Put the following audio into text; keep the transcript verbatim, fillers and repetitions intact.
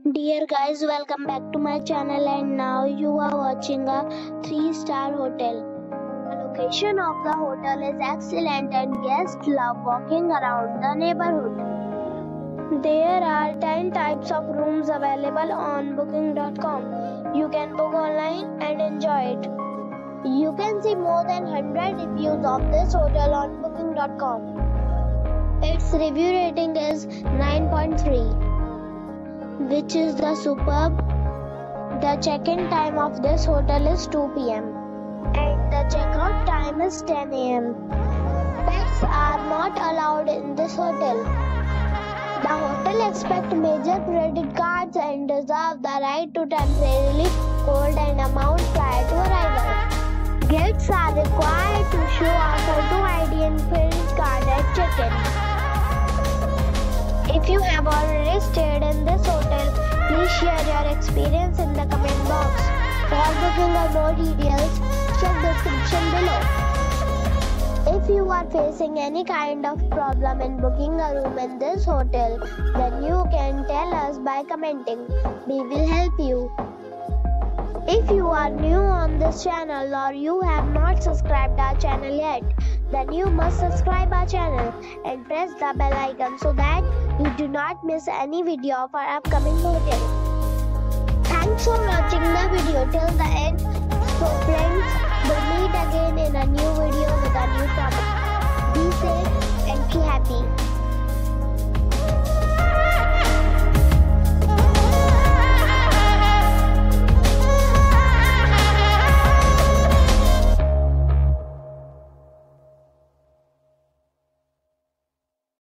Dear guys, welcome back to my channel, and now you are watching a three star hotel. The location of the hotel is excellent and guests love walking around the neighborhood. There are ten types of rooms available on booking dot com. You can book online and enjoy it. You can see more than one hundred reviews of this hotel on booking dot com. Its review rating is nine point three. which is the superb. The check-in time of this hotel is two p m and the check-out time is ten a m Pets are not allowed in this hotel. The hotel accepts major credit cards and reserves the right to temporarily hold an amount prior to arrival. Guests are required to show a photo I D and credit card at check-in. If you have already stayed in this hotel, please share your experience in the comment box. For booking or more details, check the description below. If you are facing any kind of problem in booking a room in this hotel, then you can tell us by commenting. We will help you. If you are new on this channel or you have not subscribed our channel yet, then you must subscribe our channel and press the bell icon so that you do not miss any video of our upcoming hotel. Thanks for watching the video till the end. So friends, we'll meet again in a new video with a new topic. Be safe and be happy.